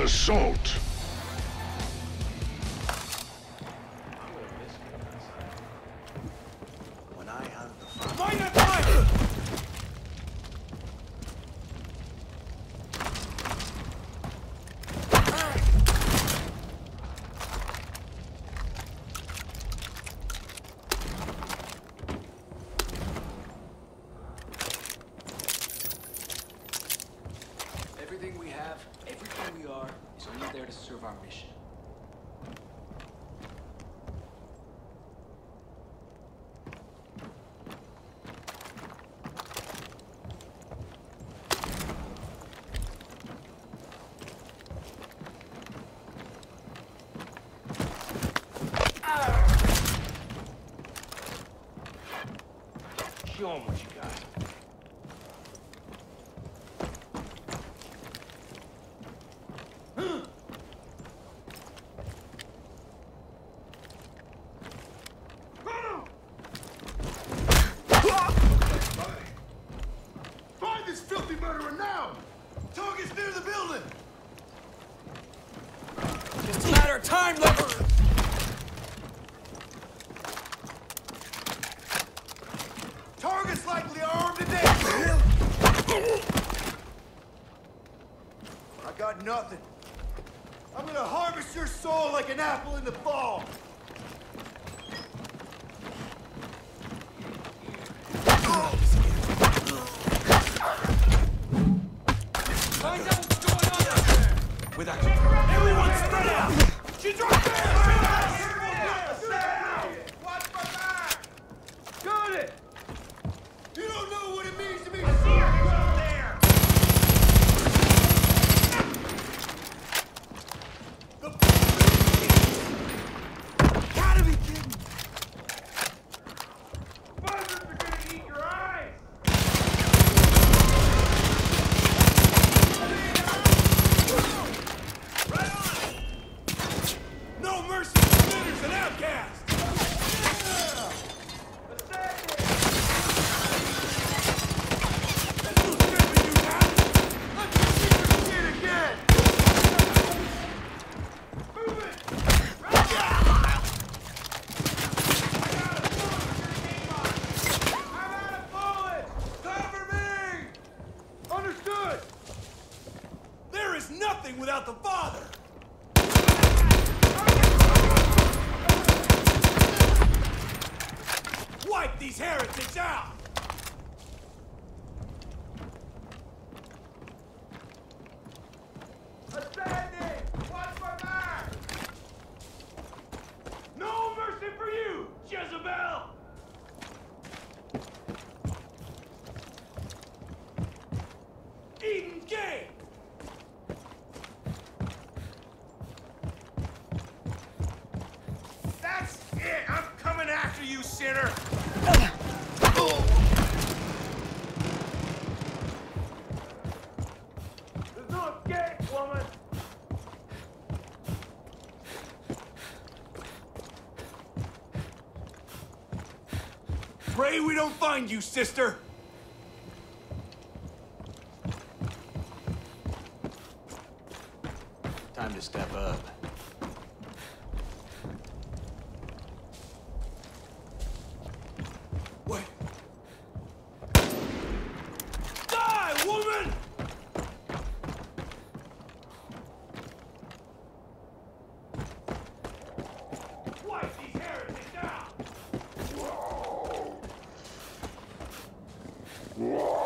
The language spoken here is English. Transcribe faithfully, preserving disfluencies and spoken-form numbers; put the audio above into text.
assault. When I hunt the fox. Find that fire! Everything we have, everything we are, is only there to serve our mission. Show 'em what you got. Find this filthy murderer now! Target's near the building! Just a matter of time, lover! Target's likely armed today! I got nothing. I'm gonna harvest your soul like an apple in the fall! Find out what's going on out there! Without you. Everyone spread out! She's right there! Watch my back! Got it! You don't know what it means to be Serious out there! Gotta be kidding! Buzzards are gonna eat your eyes! Right on! No mercy for sinners and outcasts! Understood! There is nothing without the Father! Wipe these heretics out! Ascending! Watch my back! No mercy for you, Jezebel! Eden Gate! That's it! I'm coming after you, sinner! There's no escape, woman! Pray we don't find you, sister! Time to step up. Wait. Die, woman! Wipe these heretics out! Whoa.